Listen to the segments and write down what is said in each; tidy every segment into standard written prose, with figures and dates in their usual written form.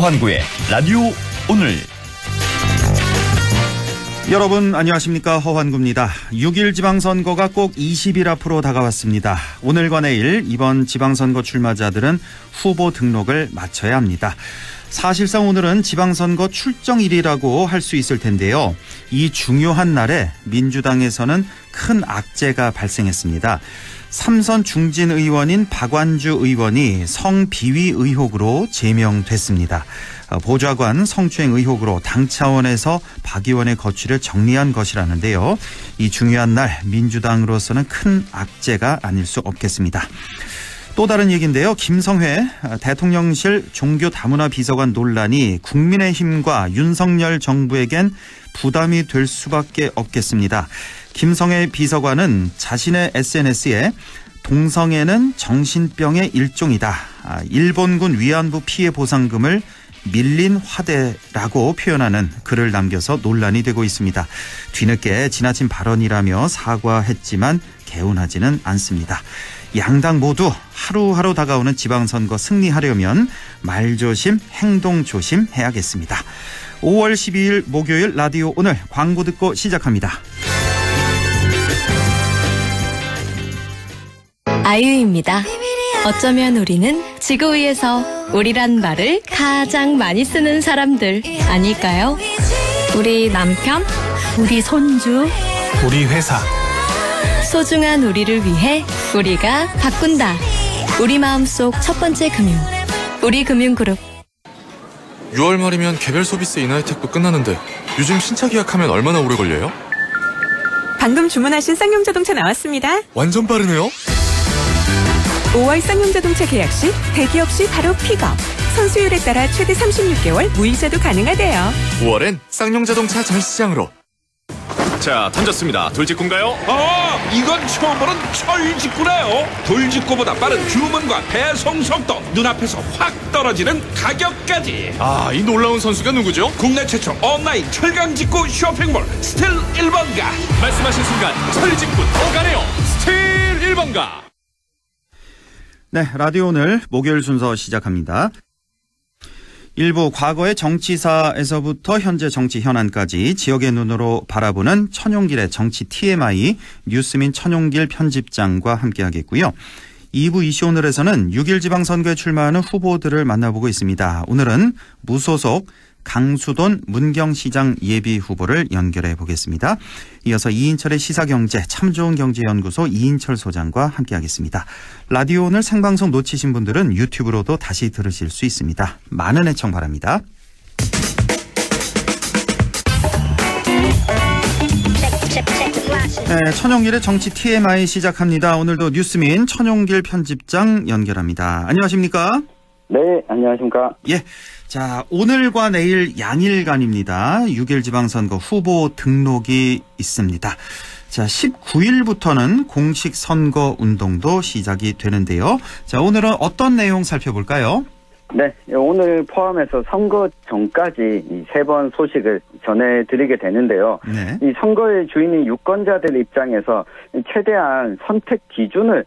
허환구의 라디오 오늘. 여러분 안녕하십니까, 허환구입니다. 6일 지방선거가 꼭 20일 앞으로 다가왔습니다. 오늘과 내일 이번 지방선거 출마자들은 후보 등록을 마쳐야 합니다. 사실상 오늘은 지방선거 출정일이라고 할 수 있을 텐데요. 이 중요한 날에 민주당에서는 큰 악재가 발생했습니다. 삼선 중진 의원인 박완주 의원이 성비위 의혹으로 제명됐습니다. 보좌관 성추행 의혹으로 당 차원에서 박 의원의 거취를 정리한 것이라는데요. 이 중요한 날 민주당으로서는 큰 악재가 아닐 수 없겠습니다. 또 다른 얘기인데요. 김성회 대통령실 종교다문화 비서관 논란이 국민의힘과 윤석열 정부에겐 부담이 될 수밖에 없겠습니다. 김성회 비서관은 자신의 SNS에 동성애는 정신병의 일종이다, 일본군 위안부 피해 보상금을 밀린 화대라고 표현하는 글을 남겨서 논란이 되고 있습니다. 뒤늦게 지나친 발언이라며 사과했지만 개운하지는 않습니다. 양당 모두 하루하루 다가오는 지방선거 승리하려면 말조심, 행동조심 해야겠습니다. 5월 12일 목요일 라디오 오늘 광고 듣고 시작합니다. 아유입니다. 어쩌면 우리는 지구 위에서 우리란 말을 가장 많이 쓰는 사람들 아닐까요? 우리 남편, 우리 손주, 우리 회사. 소중한 우리를 위해 우리가 바꾼다. 우리 마음속 첫 번째 금융, 우리금융그룹. 6월 말이면 개별 소비세 인하 혜택도 끝나는데 요즘 신차 계약하면 얼마나 오래 걸려요? 방금 주문하신 쌍용 자동차 나왔습니다. 완전 빠르네요. 5월 쌍용 자동차 계약 시 대기업 시 바로 픽업. 선수율에 따라 최대 36개월 무이자도 가능하대요. 5월엔 쌍용 자동차 전시장으로. 자, 던졌습니다. 돌직구인가요? 이건 처음 보는 철직구네요. 돌직구보다 빠른 주문과 배송 속도, 눈앞에서 확 떨어지는 가격까지. 이 놀라운 선수가 누구죠? 국내 최초 온라인 철강직구 쇼핑몰 스틸 1번가. 말씀하신 순간 철직구 더 가네요. 스틸 1번가. 네, 라디오 오늘 목요일 순서 시작합니다. 일부 과거의 정치사에서부터 현재 정치 현안까지 지역의 눈으로 바라보는 천용길의 정치 TMI 뉴스민 천용길 편집장과 함께하겠고요. 2부 이슈 오늘에서는 6일 지방선거에 출마하는 후보들을 만나보고 있습니다. 오늘은 무소속 강수돈 문경시장 예비 후보를 연결해 보겠습니다. 이어서 이인철의 시사경제 참 좋은 경제연구소 이인철 소장과 함께하겠습니다. 라디오 오늘 생방송 놓치신 분들은 유튜브로도 다시 들으실 수 있습니다. 많은 애청 바랍니다. 네, 천용길의 정치 TMI 시작합니다. 오늘도 뉴스민 천용길 편집장 연결합니다. 안녕하십니까? 네, 안녕하십니까? 예. 자, 오늘과 내일 양일간입니다. 6일 지방선거 후보 등록이 있습니다. 자, 19일부터는 공식 선거 운동도 시작이 되는데요. 자, 오늘은 어떤 내용 살펴볼까요? 네, 오늘 포함해서 선거 전까지 이 세 번 소식을 전해드리게 되는데요. 네. 이 선거의 주인인 유권자들 입장에서 최대한 선택 기준을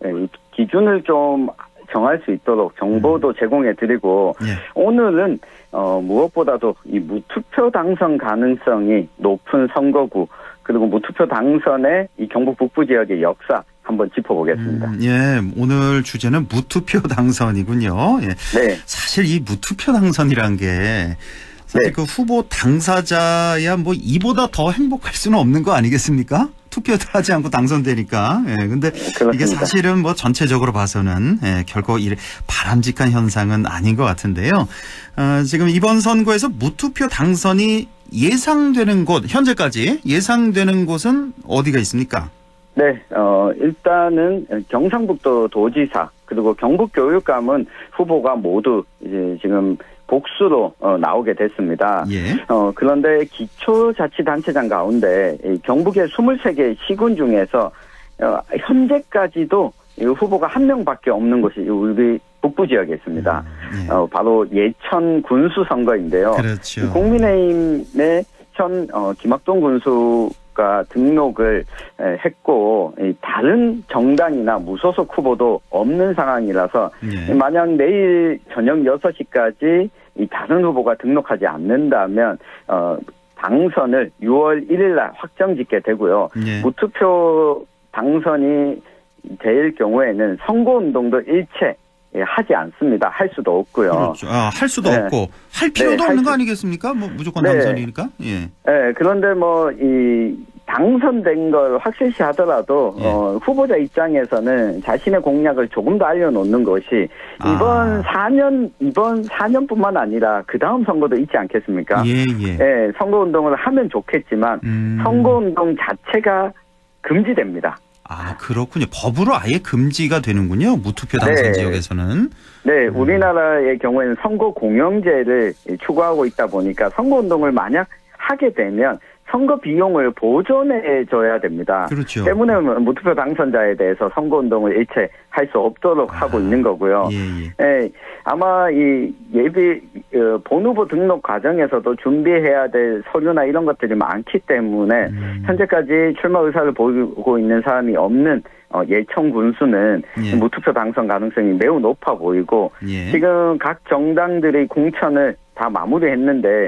좀 정할 수 있도록 정보도 제공해드리고, 예. 오늘은 무엇보다도 이 무투표 당선 가능성이 높은 선거구, 그리고 무투표 당선의 이 경북 북부 지역의 역사 한번 짚어보겠습니다. 예, 오늘 주제는 무투표 당선이군요. 예. 네. 사실 이 무투표 당선이란 게 사실 네. 그 후보 당사자야 뭐 이보다 더 행복할 수는 없는 거 아니겠습니까? 투표도 하지 않고 당선되니까. 예, 근데 그렇습니다. 이게 사실은 뭐 전체적으로 봐서는 결코 바람직한 현상은 아닌 것 같은데요. 지금 이번 선거에서 무투표 당선이 예상되는 곳, 현재까지 예상되는 곳은 어디가 있습니까? 네, 일단은 경상북도 도지사, 그리고 경북교육감은 후보가 모두 이제 지금 복수로 나오게 됐습니다. 예. 그런데 기초자치단체장 가운데 경북의 23개 시군 중에서 현재까지도 후보가 한 명밖에 없는 곳이 우리 북부 지역에 있습니다. 예. 바로 예천 군수 선거인데요. 그렇죠. 국민의힘의 현 김학동 군수가 등록을 했고, 다른 정당이나 무소속 후보도 없는 상황이라서 예. 만약 내일 저녁 6시까지 이 다른 후보가 등록하지 않는다면 당선을 6월 1일 날 확정짓게 되고요. 네. 무투표 당선이 될 경우에는 선거운동도 일체 하지 않습니다. 할 수도 없고요. 그렇죠. 할 수도 네. 없고 할 필요도 없는 거 아니겠습니까? 뭐 무조건 네. 당선이니까. 예. 네, 그런데 이 당선된 걸 확실시 하더라도 예. 후보자 입장에서는 자신의 공약을 조금 더 알려놓는 것이 이번 4년뿐만 아니라 그 다음 선거도 있지 않겠습니까? 예. 네, 선거운동을 하면 좋겠지만 선거운동 자체가 금지됩니다. 아, 그렇군요. 법으로 아예 금지가 되는군요. 무투표 당선 네. 지역에서는. 네, 우리나라의 경우에는 선거 공영제를 추구하고 있다 보니까 선거운동을 만약 하게 되면 선거 비용을 보존해줘야 됩니다. 그렇죠. 때문에 무투표 당선자에 대해서 선거운동을 일체 할 수 없도록 하고 있는 거고요. 예. 네, 아마 이 본 후보 등록 과정에서도 준비해야 될 서류나 이런 것들이 많기 때문에 현재까지 출마 의사를 보이고 있는 사람이 없는 예청 군수는 예. 무투표 당선 가능성이 매우 높아 보이고 예. 지금 각 정당들의 공천을 다 마무리했는데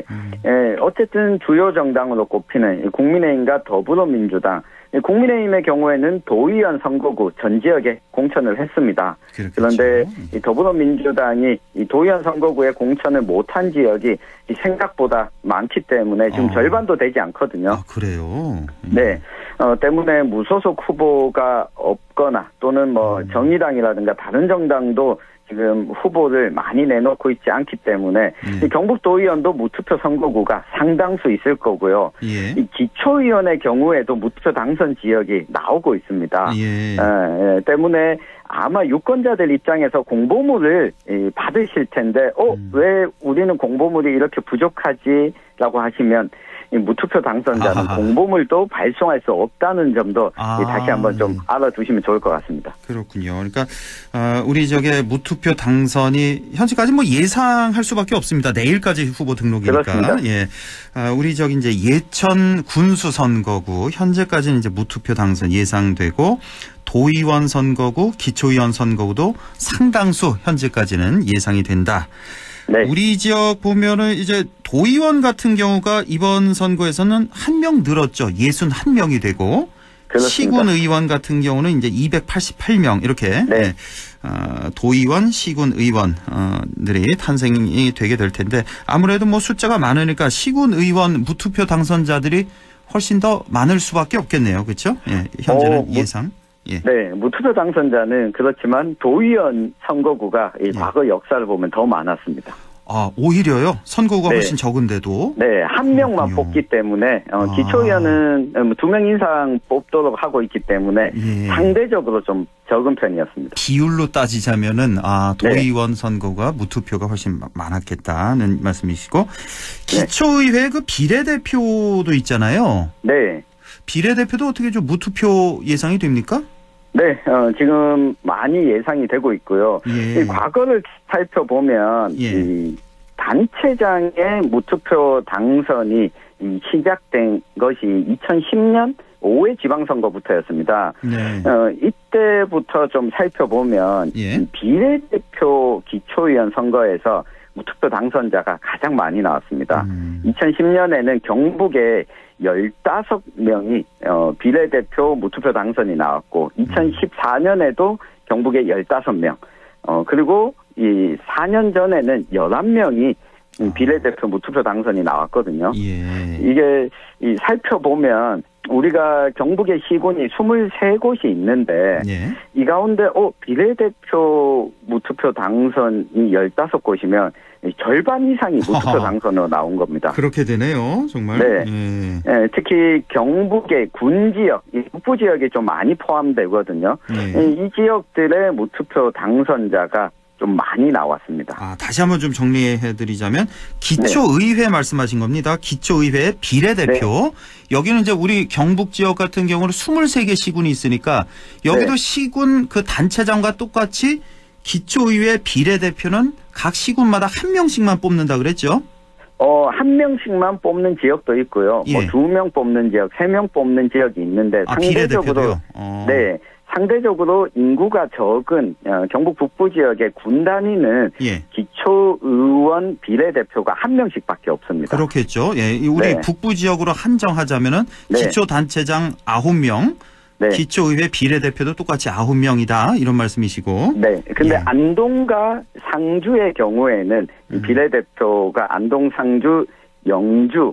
어쨌든 주요 정당으로 꼽히는 국민의힘과 더불어민주당, 국민의힘의 경우에는 도의원 선거구 전 지역에 공천을 했습니다. 그렇겠죠. 그런데 이 더불어민주당이 이 도의원 선거구에 공천을 못한 지역이 생각보다 많기 때문에 지금 절반도 되지 않거든요. 아, 그래요? 네. 때문에 무소속 후보가 없거나 또는 정의당이라든가 다른 정당도 지금 후보를 많이 내놓고 있지 않기 때문에 이 경북도의원도 무투표 선거구가 상당수 있을 거고요. 예. 이 기초의원의 경우에도 무투표 당선 지역이 나오고 있습니다. 예. 때문에 아마 유권자들 입장에서 공보물을 받으실 텐데 왜 우리는 공보물이 이렇게 부족하지라고 하시면 이 무투표 당선자는 공보물도 발송할 수 없다는 점도 다시 한번 좀 알아두시면 좋을 것 같습니다. 그렇군요. 그러니까 우리 무투표 당선이 현재까지 예상할 수밖에 없습니다. 내일까지 후보 등록이니까. 그렇습니다. 예. 우리 이제 예천 군수 선거구 현재까지는 이제 무투표 당선 예상되고 도의원 선거구, 기초의원 선거구도 상당수 현재까지는 예상이 된다. 네. 우리 지역 보면은 이제 도의원 같은 경우가 이번 선거에서는 한 명 늘었죠. 61명이 되고 그렇습니다. 시군 의원 같은 경우는 이제 288명 이렇게 네. 도의원, 시군 의원들이 탄생이 되게 될 텐데 아무래도 숫자가 많으니까 시군 의원 무투표 당선자들이 훨씬 더 많을 수밖에 없겠네요. 그렇죠? 예, 현재는 예상. 예. 네, 무투표 당선자는 그렇지만 도의원 선거구가 과거 역사를 보면 더 많았습니다. 아, 오히려요? 선거구가 네. 훨씬 적은데도? 네, 한 명만 그렇군요. 뽑기 때문에 기초의원은 2명 이상 뽑도록 하고 있기 때문에 예. 상대적으로 좀 적은 편이었습니다. 비율로 따지자면은 도의원 선거가 무투표가 훨씬 많았겠다는 말씀이시고 기초의회 그 비례대표도 있잖아요. 네. 비례대표도 어떻게 좀 무투표 예상이 됩니까? 네, 지금 많이 예상이 되고 있고요. 예. 이 과거를 살펴보면 예. 이 단체장의 무투표 당선이 시작된 것이 2010년 5회 지방선거부터였습니다. 네. 이때부터 좀 살펴보면 예. 비례대표 기초의원 선거에서 무투표 당선자가 가장 많이 나왔습니다. 2010년에는 경북에 15명이 비례대표 무투표 당선이 나왔고 2014년에도 경북에 15명 그리고 이 4년 전에는 11명이 비례대표 무투표 당선이 나왔거든요. 예. 이게 살펴보면 우리가 경북의 시군이 23곳이 있는데 예. 이 가운데 비례대표 무투표 당선이 15곳이면 절반 이상이 무투표 당선으로 나온 겁니다. 그렇게 되네요. 정말. 네. 예. 네, 특히 경북의 군 지역, 이 북부 지역이 좀 많이 포함되거든요. 네. 이 지역들의 무투표 당선자가 좀 많이 나왔습니다. 다시 한번 좀 정리해드리자면 기초의회 말씀하신 겁니다. 기초의회 비례대표. 여기는 이제 우리 경북 지역 같은 경우는 23개 시군이 있으니까 여기도 시군 그 단체장과 똑같이 기초의회 비례대표는 각 시군마다 한 명씩만 뽑는다 그랬죠? 한 명씩만 뽑는 지역도 있고요. 예. 2명 뽑는 지역, 3명 뽑는 지역이 있는데 상대적으로 비례대표도요? 네. 상대적으로 인구가 적은 경북 북부 지역의 군 단위는 예. 기초의원 비례대표가 한 명씩밖에 없습니다. 그렇겠죠. 예, 우리 네. 북부 지역으로 한정하자면은 네. 기초단체장 9명, 네. 기초의회 비례대표도 똑같이 9명이다 이런 말씀이시고. 네. 근데 예. 안동과 상주의 경우에는 이 비례대표가 안동, 상주, 영주,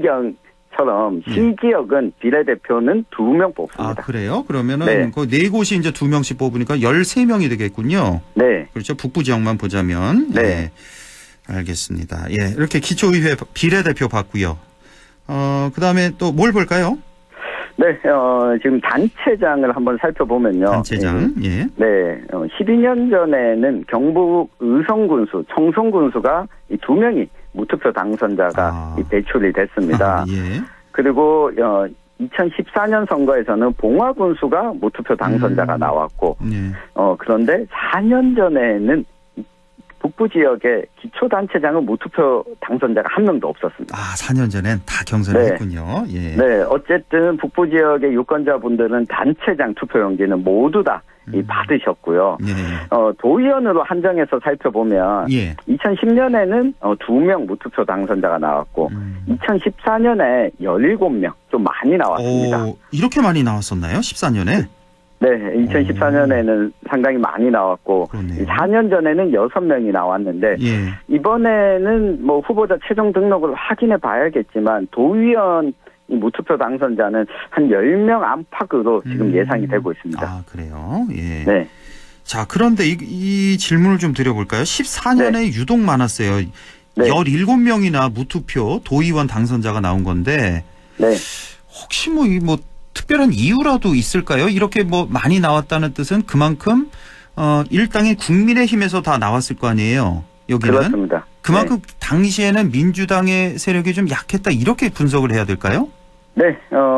문경처럼 시지역은 비례대표는 2명 아, 뽑습니다. 그래요? 그러면은 네. 그 네 곳이 이제 2명씩 뽑으니까 13명이 되겠군요. 네. 그렇죠. 북부 지역만 보자면. 네. 예. 알겠습니다. 예. 이렇게 기초의회 비례대표 봤고요. 그다음에 또 뭘 볼까요? 네, 지금 단체장을 한번 살펴보면요. 단체장. 예. 네, 12년 전에는 경북 의성군수, 청송군수가 이 2명이 무투표 당선자가 이 배출이 됐습니다. 예. 그리고 2014년 선거에서는 봉화군수가 무투표 당선자가 나왔고, 예. 그런데 4년 전에는 북부 지역의 기초단체장은 무투표 당선자가 한 명도 없었습니다. 아, 4년 전엔 다 경선을 네. 했군요. 예. 네, 어쨌든 북부 지역의 유권자분들은 단체장 투표용지는 모두 다 받으셨고요. 예. 도의원으로 한정해서 살펴보면 예. 2010년에는 2명 무투표 당선자가 나왔고 2014년에 17명 좀 많이 나왔습니다. 오, 이렇게 많이 나왔었나요? 14년에? 네, 2014년에는 상당히 많이 나왔고 그러네요. 4년 전에는 6명이 나왔는데 예. 이번에는 뭐 후보자 최종 등록을 확인해 봐야겠지만 도의원 무투표 당선자는 한 10명 안팎으로 지금 예상이 되고 있습니다. 아, 그래요? 예. 네. 자, 그런데 이 질문을 좀 드려볼까요? 14년에 유독 많았어요. 네. 17명이나 무투표 도의원 당선자가 나온 건데 네. 혹시 뭐 특별한 이유라도 있을까요? 이렇게 뭐 많이 나왔다는 뜻은 그만큼 일당인 국민의힘에서 다 나왔을 거 아니에요. 여기는. 그렇습니다. 그만큼 당시에는 민주당의 세력이 좀 약했다 이렇게 분석을 해야 될까요? 네,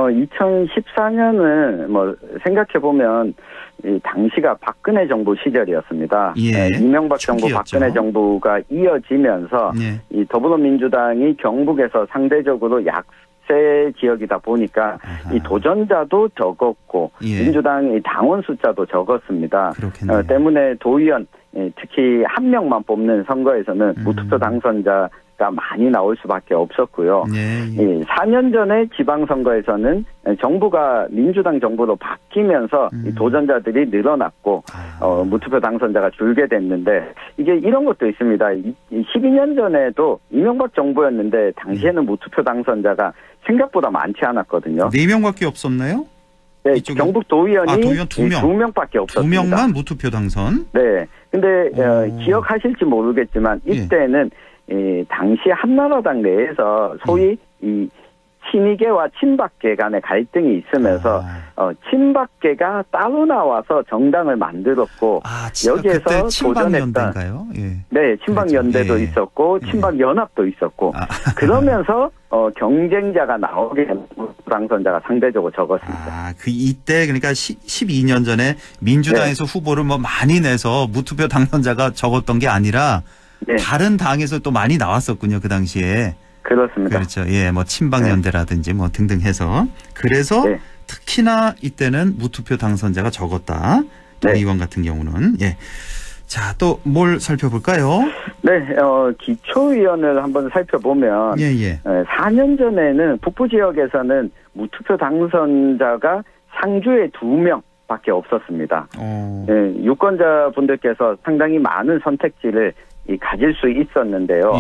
2014년은 뭐 생각해보면 이 당시가 박근혜 정부 시절이었습니다. 예. 이명박 정부, 초기였죠. 박근혜 정부가 이어지면서 예. 이 더불어민주당이 경북에서 상대적으로 약세 지역이다 보니까 아하. 이 도전자도 적었고 예. 민주당의 당원 숫자도 적었습니다. 그렇겠네요. 때문에 도의원 특히 한 명만 뽑는 선거에서는 무투표 당선자가 많이 나올 수밖에 없었고요. 예. 4년 전에 지방선거에서는 정부가 민주당 정부로 바뀌면서 이 도전자들이 늘어났고 무투표 당선자가 줄게 됐는데 이게 이런 것도 있습니다. 12년 전에도 이명박 정부였는데 당시에는 무투표 당선자가 생각보다 많지 않았거든요. 4명밖에 없었나요? 네, 이쪽에? 경북 도의원이 도의원 2명. 2명밖에 없었습니다. 2명만 무투표 당선. 네. 근데 기억하실지 모르겠지만 이때는 당시 한나라당 내에서 소위 이 친이계와 친박계 간의 갈등이 있으면서 친박계가 따로 나와서 정당을 만들었고 여기에서 그때 친박연대인가요? 도전했던 예. 네, 친박연대도 그렇죠. 예. 있었고 친박연합도 있었고 그러면서 경쟁자가 나오게 되면 당선자가 상대적으로 적었습니다. 이때 그러니까 12년 전에 민주당에서 후보를 뭐 많이 내서 무투표 당선자가 적었던 게 아니라 다른 당에서 또 많이 나왔었군요, 그 당시에. 그렇습니다. 그렇죠. 예, 뭐 친박연대라든지 뭐 등등 해서 그래서 특히나 이때는 무투표 당선자가 적었다. 도의원 같은 경우는 예. 자, 또 뭘 살펴볼까요? 네, 기초의원을 한번 살펴보면 예. 4년 전에는 북부 지역에서는 무투표 당선자가 상주에 2명밖에 없었습니다. 유권자분들께서 상당히 많은 선택지를 가질 수 있었는데요.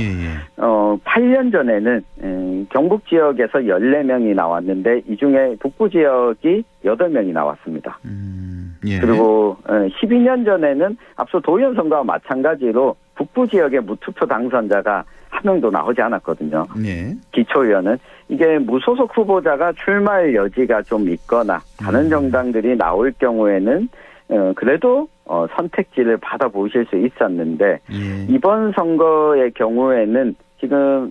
8년 전에는 경북 지역에서 14명이 나왔는데 이 중에 북부 지역이 8명이 나왔습니다. 그리고 12년 전에는 앞서 도의원 선거와 마찬가지로 북부 지역의 무투표 당선자가 한 명도 나오지 않았거든요. 기초의원은 이게 무소속 후보자가 출마할 여지가 좀 있거나 다른 정당들이 나올 경우에는 그래도 선택지를 받아보실 수 있었는데 이번 선거의 경우에는 지금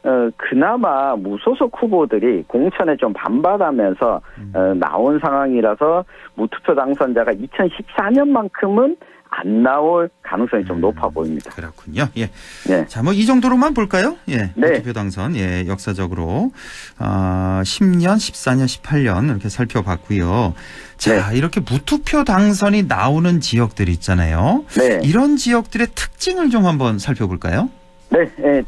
그나마 무소속 후보들이 공천에 좀 반발하면서 나온 상황이라서 무투표 당선자가 2014년만큼은 안 나올 가능성이 좀 높아 보입니다. 그렇군요. 예. 네. 자, 뭐 이 정도로만 볼까요? 예. 네. 무투표 당선. 예, 역사적으로 10년, 14년, 18년 이렇게 살펴봤고요. 자, 네. 이렇게 무투표 당선이 나오는 지역들 있잖아요. 네. 이런 지역들의 특징을 좀 한번 살펴볼까요? 네,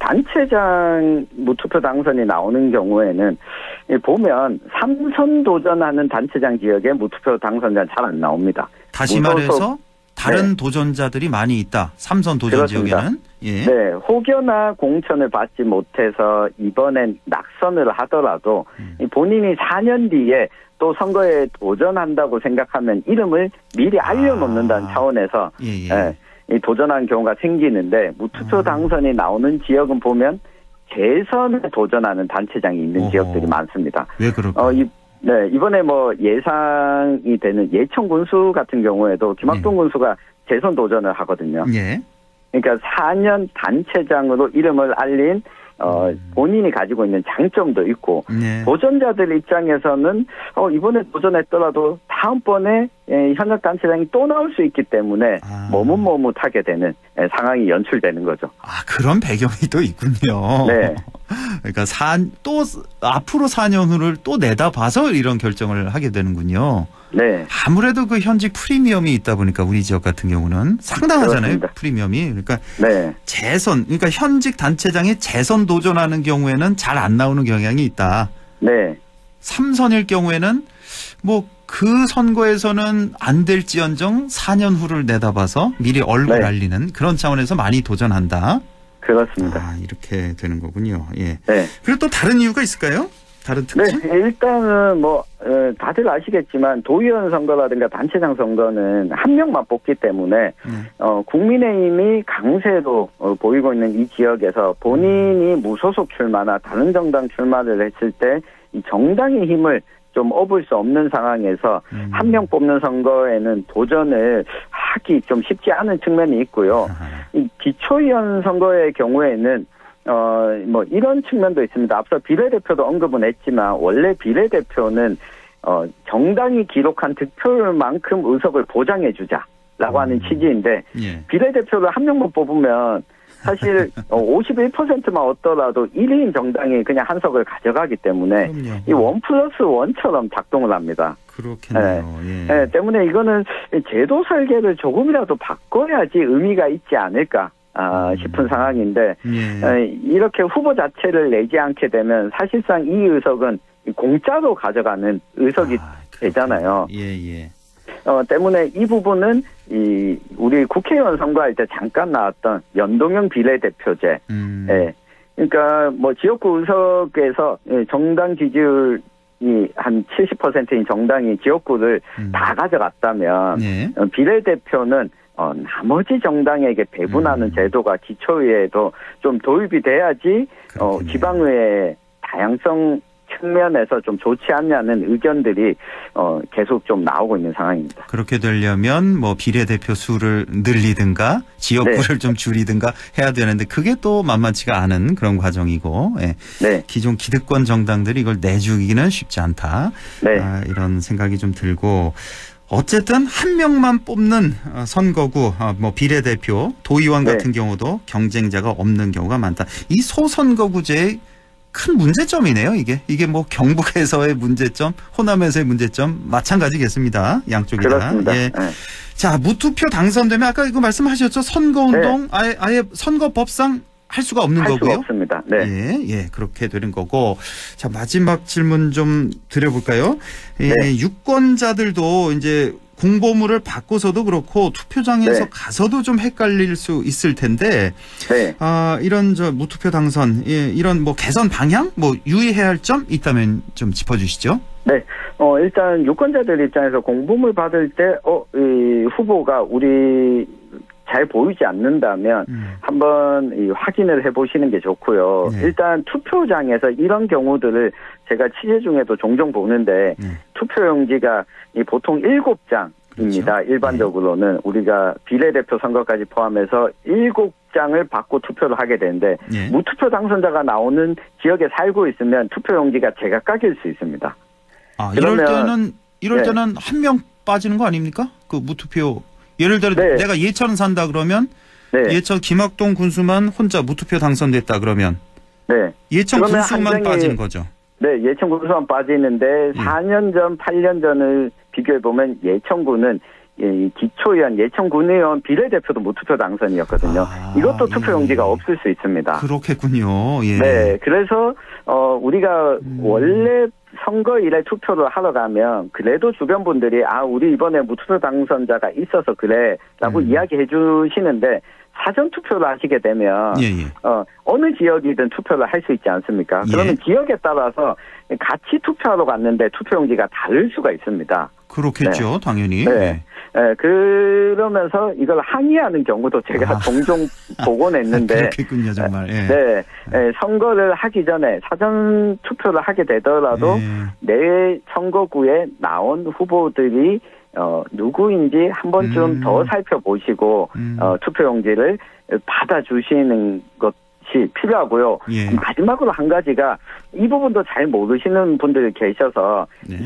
단체장 무투표 당선이 나오는 경우에는 보면 3선 도전하는 단체장 지역에 무투표 당선자는 잘 안 나옵니다. 다시 말해서 다른 도전자들이 많이 있다. 3선 도전 그렇습니다. 지역에는. 예. 네, 혹여나 공천을 받지 못해서 이번엔 낙선을 하더라도 본인이 4년 뒤에 또 선거에 도전한다고 생각하면 이름을 미리 알려놓는다는 차원에서 이 도전한 경우가 생기는데 무투표 당선이 나오는 지역은 보면 재선에 도전하는 단체장이 있는 지역들이 많습니다. 왜 그럴까요? 이번에 뭐 예상이 되는 예천 군수 같은 경우에도 김학동 군수가 재선 도전을 하거든요. 예. 그러니까 4년 단체장으로 이름을 알린 본인이 가지고 있는 장점도 있고 도전자들 입장에서는 이번에 도전했더라도 다음번에 현역 단체장이 또 나올 수 있기 때문에 머뭇머뭇하게 되는 상황이 연출되는 거죠. 아, 그런 배경이 또 있군요. 네. 그러니까 또 앞으로 4년 후를 또 내다봐서 이런 결정을 하게 되는군요. 네. 아무래도 그 현직 프리미엄이 있다 보니까 우리 지역 같은 경우는 상당하잖아요. 그렇습니다. 프리미엄이. 그러니까 네. 그러니까 현직 단체장이 재선 도전하는 경우에는 잘 안 나오는 경향이 있다. 네. 3선일 경우에는 뭐 그 선거에서는 안 될지언정 4년 후를 내다봐서 미리 얼굴 알리는 그런 차원에서 많이 도전한다. 그렇습니다. 아, 이렇게 되는 거군요. 예. 네. 그리고 또 다른 이유가 있을까요? 다른 특징? 네, 일단은 다들 아시겠지만 도의원 선거라든가 단체장 선거는 한 명만 뽑기 때문에 국민의힘이 강세로 보이고 있는 이 지역에서 본인이 무소속 출마나 다른 정당 출마를 했을 때 이 정당의 힘을 좀 업을 수 없는 상황에서 한 명 뽑는 선거에는 도전을 하기 좀 쉽지 않은 측면이 있고요. 이 기초의원 선거의 경우에는 뭐 이런 측면도 있습니다. 앞서 비례대표도 언급은 했지만 원래 비례대표는 정당이 기록한 득표율만큼 의석을 보장해 주자라고 하는 취지인데 비례대표를 한 명만 뽑으면 사실 51%만 얻더라도 1인 정당이 그냥 한 석을 가져가기 때문에 이 1+1처럼 작동을 합니다. 그렇겠네요. 네, 때문에 이거는 제도 설계를 조금이라도 바꿔야지 의미가 있지 않을까 싶은 상황인데 이렇게 후보 자체를 내지 않게 되면 사실상 이 의석은 공짜로 가져가는 의석이 되잖아요. 때문에 이 부분은 우리 국회의원 선거할 때 잠깐 나왔던 연동형 비례대표제. 그러니까 뭐 지역구 의석에서 정당 지지율이 한 70%인 정당이 지역구를 다 가져갔다면 비례대표는 나머지 정당에게 배분하는 제도가 기초의회에도 좀 도입이 돼야지 지방의회 다양성 측면에서 좀 좋지 않냐는 의견들이 계속 좀 나오고 있는 상황입니다. 그렇게 되려면 뭐 비례대표 수를 늘리든가 지역구를 좀 줄이든가 해야 되는데 그게 또 만만치가 않은 그런 과정이고 기존 기득권 정당들이 이걸 내주기는 쉽지 않다. 이런 생각이 좀 들고 어쨌든 한 명만 뽑는 선거구 뭐 비례대표 도의원 같은 경우도 경쟁자가 없는 경우가 많다. 이 소선거구제의 큰 문제점이네요. 이게 뭐 경북에서의 문제점, 호남에서의 문제점 마찬가지겠습니다. 양쪽이 다. 자, 무투표 당선되면 아까 이거 말씀하셨죠. 선거운동 아예 선거법상 할 수가 없는 거고요. 할 수가 없습니다. 그렇게 되는 거고. 자, 마지막 질문 좀 드려볼까요? 유권자들도 이제 공보물을 받고서도 그렇고 투표장에서 가서도 좀 헷갈릴 수 있을 텐데 이런 무투표 당선 이런 뭐 개선 방향 뭐 유의해야 할 점 있다면 좀 짚어주시죠. 일단 유권자들 입장에서 공보물 받을 때 이 후보가 우리 잘 보이지 않는다면 한번 확인을 해보시는 게 좋고요. 일단 투표장에서 이런 경우들을 제가 취재 중에도 종종 보는데 투표용지가 보통 7장입니다. 일반적으로는 우리가 비례대표 선거까지 포함해서 7장을 받고 투표를 하게 되는데 무투표 당선자가 나오는 지역에 살고 있으면 투표용지가 제각각일 수 있습니다. 이럴 때는 한 명 빠지는 거 아닙니까? 그 무투표 예를 들어 네. 내가 예천 산다 그러면 네. 예천 김학동 군수만 혼자 무투표 당선됐다 그러면 네. 예천 그러면 군수만 한정이- 빠지는 거죠. 네, 예천군수만 빠지는데 4년 전, 8년 전을 비교해 보면 예천군은 기초의원, 예천군의원 비례대표도 무투표 당선이었거든요. 아, 이것도 투표용지가 예. 없을 수 있습니다. 그렇겠군요. 예. 네, 그래서 우리가 원래 선거일에 투표를 하러 가면 그래도 주변 분들이 우리 이번에 무투표 당선자가 있어서 그래라고 이야기해 주시는데 사전 투표를 하시게 되면 예, 예. 어느 지역이든 투표를 할 수 있지 않습니까? 예. 그러면 지역에 따라서 같이 투표하러 갔는데 투표용지가 다를 수가 있습니다. 그렇겠죠. 당연히. 네. 예. 그러면서 이걸 항의하는 경우도 제가 종종 보곤 했는데 그렇겠군요, 정말. 예. 네, 선거를 하기 전에 사전 투표를 하게 되더라도 예. 내 선거구에 나온 후보들이 누구인지 한 번쯤 더 살펴보시고 투표용지를 받아주시는 것이 필요하고요. 예. 마지막으로 한 가지가 이 부분도 잘 모르시는 분들이 계셔서 네.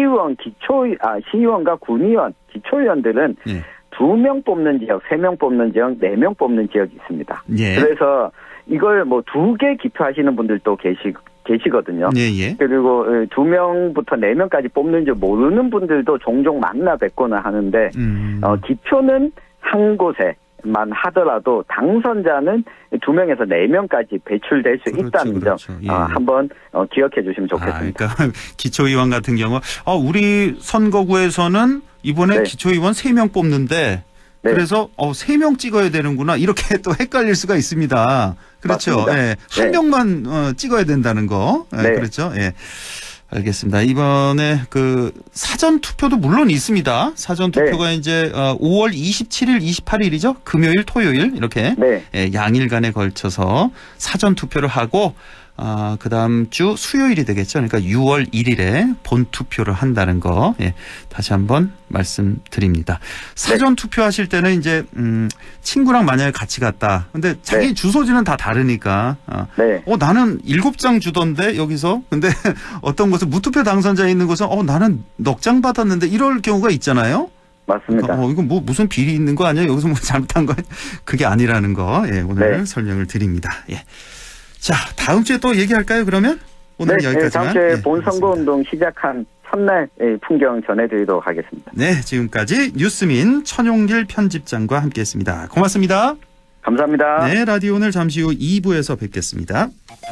시의원과 군의원, 기초의원들은 예. 2명 뽑는 지역, 3명 뽑는 지역, 4명 뽑는 지역이 있습니다. 예. 그래서 이걸 2개 기표하시는 분들도 계시거든요. 예, 예. 그리고 2명부터 4명까지 뽑는 줄 모르는 분들도 종종 만나 뵙고는 하는데 기표는 한 곳에만 하더라도 당선자는 2명에서 4명까지 배출될 수 그렇죠, 있다는 그렇죠. 점 예. 한번 기억해 주시면 좋겠습니다. 그러니까 기초의원 같은 경우 우리 선거구에서는 이번에 네. 기초의원 3명 뽑는데 네. 그래서 3명 찍어야 되는구나 이렇게 또 헷갈릴 수가 있습니다. 그렇죠. 맞습니다. 예. 한 네. 명만 찍어야 된다는 거. 예, 네. 그렇죠. 예. 알겠습니다. 이번에 사전 투표도 물론 있습니다. 사전 투표가 이제 5월 27일, 28일이죠. 금요일, 토요일 이렇게 네. 예, 양일간에 걸쳐서 사전 투표를 하고 그다음 주 수요일이 되겠죠. 그러니까 6월 1일에 본 투표를 한다는 거 다시 한번 말씀드립니다. 사전 투표하실 때는 이제 친구랑 만약에 같이 갔다. 근데 자기 네. 주소지는 다 다르니까 네. 나는 7장 주던데 여기서 근데 어떤 곳은 무투표 당선자 있는 곳은 나는 넉 장 받았는데 이럴 경우가 있잖아요. 맞습니다. 그러니까 이거 무슨 비리 있는 거 아니야? 여기서 잘못한 거 그게 아니라는 거 오늘 네. 설명을 드립니다. 예. 자, 다음 주에 또 얘기할까요, 그러면? 오늘 네, 여기까지만. 다음 주에 예, 본선거운동 시작한 첫날 풍경 전해드리도록 하겠습니다. 네, 지금까지 뉴스민 천용길 편집장과 함께했습니다. 고맙습니다. 감사합니다. 네, 라디오 오늘 잠시 후 2부에서 뵙겠습니다.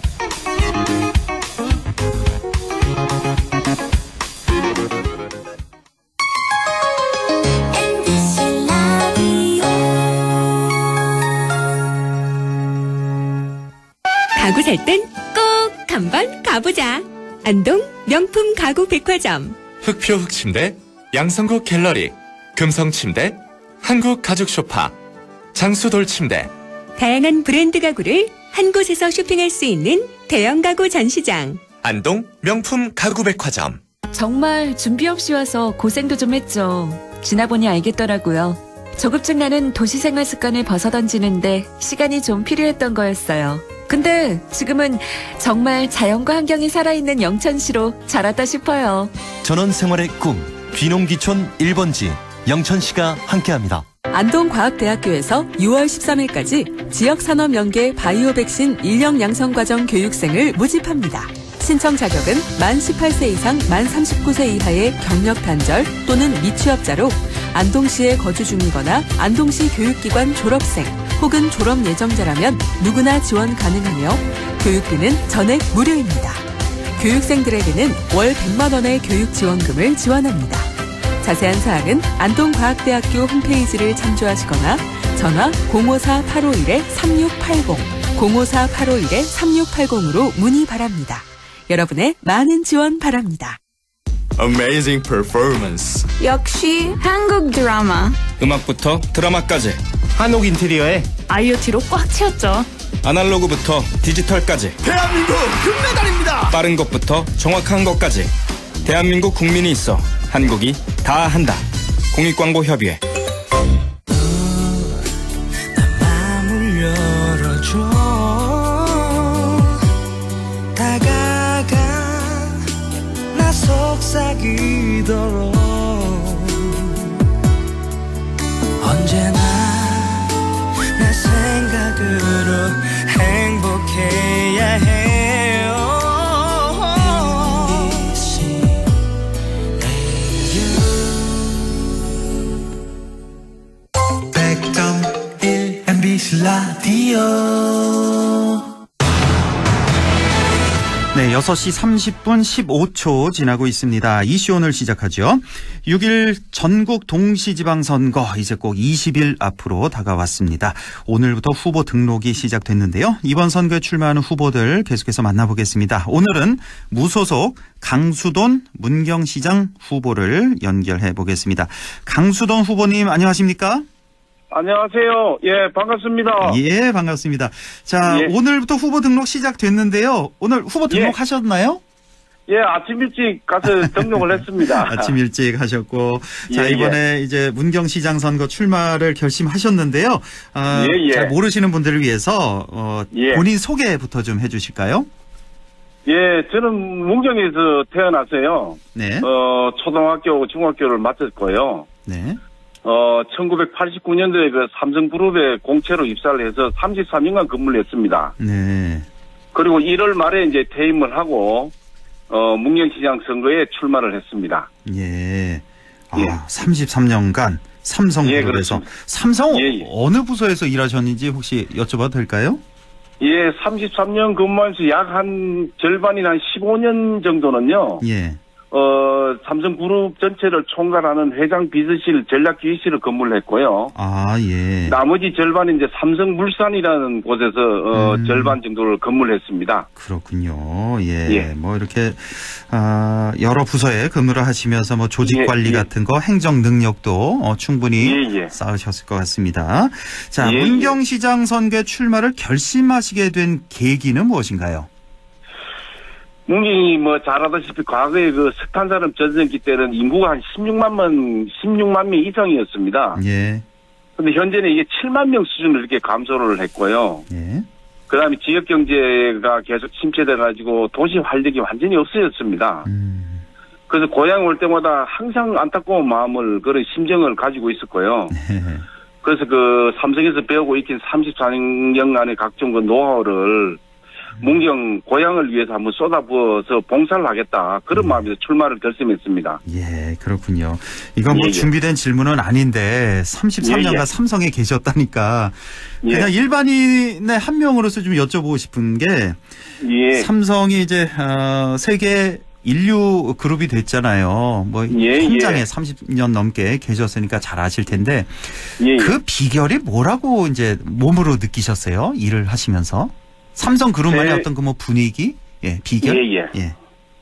가구 살 땐 꼭 한번 가보자. 안동 명품 가구 백화점. 흑표 흑침대, 양성국 갤러리, 금성침대, 한국 가죽 소파, 장수돌 침대. 다양한 브랜드 가구를 한 곳에서 쇼핑할 수 있는 대형 가구 전시장. 안동 명품 가구 백화점. 정말 준비 없이 와서 고생도 좀 했죠. 지나보니 알겠더라고요. 조급증 나는 도시생활 습관을 벗어던지는데 시간이 좀 필요했던 거였어요. 근데 지금은 정말 자연과 환경이 살아있는 영천시로 자랐다 싶어요. 전원생활의 꿈, 귀농귀촌 1번지 영천시가 함께합니다. 안동과학대학교에서 6월 13일까지 지역산업연계 바이오 백신 인력 양성과정 교육생을 모집합니다. 신청 자격은 만 18세 이상 만 39세 이하의 경력 단절 또는 미취업자로 안동시에 거주 중이거나 안동시 교육기관 졸업생 혹은 졸업 예정자라면 누구나 지원 가능하며 교육비는 전액 무료입니다. 교육생들에게는 월 100만 원의 교육지원금을 지원합니다. 자세한 사항은 안동과학대학교 홈페이지를 참조하시거나 전화 054-851-3680, 054-851-3680으로 문의 바랍니다. 여러분의 많은 지원 바랍니다. Amazing performance. 역시 한국 드라마. 음악부터 드라마까지 한옥 인테리어에 IoT로 꽉 채웠죠. 아날로그부터 디지털까지 대한민국 금메달입니다. 빠른 것부터 정확한 것까지 대한민국 국민이 있어 한국이 다 한다. 공익광고협의회. 마음을 열어줘. 다가가 나 속삭이도록 언제나 내 생각으로 행복해야 해요. MBC 라디오. 네, 6시 30분 15초 지나고 있습니다. 이슈 오늘 시작하죠. 6일 전국 동시지방선거 이제 꼭 20일 앞으로 다가왔습니다. 오늘부터 후보 등록이 시작됐는데요. 이번 선거에 출마하는 후보들 계속해서 만나보겠습니다. 오늘은 무소속 강수돈 문경시장 후보를 연결해 보겠습니다. 강수돈 후보님 안녕하십니까? 안녕하세요. 예, 반갑습니다. 예, 반갑습니다. 자, 예. 오늘부터 후보 등록 시작됐는데요. 오늘 후보 등록하셨나요? 예, 아침 일찍 가서 등록을 했습니다. 아침 일찍 하셨고. 자, 예, 이번에 이제 문경시장 선거 출마를 결심하셨는데요. 예. 잘 모르시는 분들을 위해서 예. 본인 소개부터 좀 해주실까요? 예, 저는 문경에서 태어나서요. 네. 초등학교, 중학교를 마쳤고요. 네. 1989년도에 그 삼성그룹에 공채로 입사를 해서 33년간 근무를 했습니다. 네. 그리고 1월 말에 이제 퇴임을 하고, 문경시장 선거에 출마를 했습니다. 예. 33년간 삼성그룹에서. 예, 삼성 예. 어느 부서에서 일하셨는지 혹시 여쭤봐도 될까요? 예, 33년 근무하면서 약 한 절반이나 한 15년 정도는요. 예. 삼성그룹 전체를 총괄하는 회장 비서실 전략기획실을 근무를 했고요. 아, 예. 나머지 절반은 이제 삼성물산이라는 곳에서 절반 정도를 근무를 했습니다. 그렇군요. 예. 예. 뭐 이렇게 여러 부서에 근무를 하시면서 뭐 조직 예, 관리 예. 같은 거 행정 능력도 충분히 예. 쌓으셨을 것 같습니다. 자, 예, 문경시장 선거에 출마를 결심하시게 된 계기는 무엇인가요? 문경이 뭐 잘 알다시피 과거에 그 석탄산업 전성기 때는 인구가 한 16만 명 이상이었습니다. 예. 근데 현재는 이게 7만 명 수준으로 이렇게 감소를 했고요. 예. 그 다음에 지역 경제가 계속 침체돼가지고 도시 활력이 완전히 없어졌습니다. 그래서 고향 올 때마다 항상 안타까운 마음을, 그런 심정을 가지고 있었고요. 그래서 그 삼성에서 배우고 익힌 34년간의 각종 그 노하우를 문경 고향을 위해서 한번 쏟아부어서 봉사를 하겠다. 그런 마음에서 출마를 결심했습니다. 예, 그렇군요. 이건 뭐 예. 준비된 질문은 아닌데 33년간 예. 삼성에 계셨다니까 예. 그냥 일반인의 한 명으로서 좀 여쭤보고 싶은 게 예. 삼성이 이제 세계 인류 그룹이 됐잖아요. 뭐 현장에 30년 넘게 계셨으니까 잘 아실 텐데 그 비결이 뭐라고 이제 몸으로 느끼셨어요? 일을 하시면서? 삼성 그룹만의 어떤 그 뭐 분위기, 비결. 예.